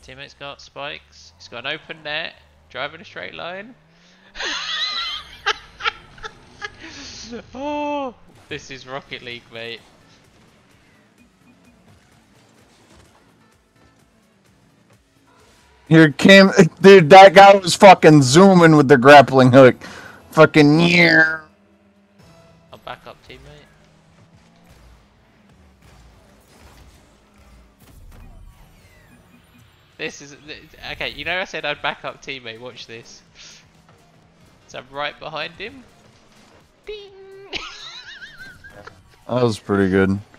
Teammate's got spikes. He's got an open net. Driving a straight line. Oh, this is Rocket League, mate. Here came, dude. That guy was fucking zooming with the grappling hook. Fucking near. I'll back up, teammate. This is okay. You know I said I'd back up, teammate. Watch this. So I'm right behind him. Ding. That was pretty good.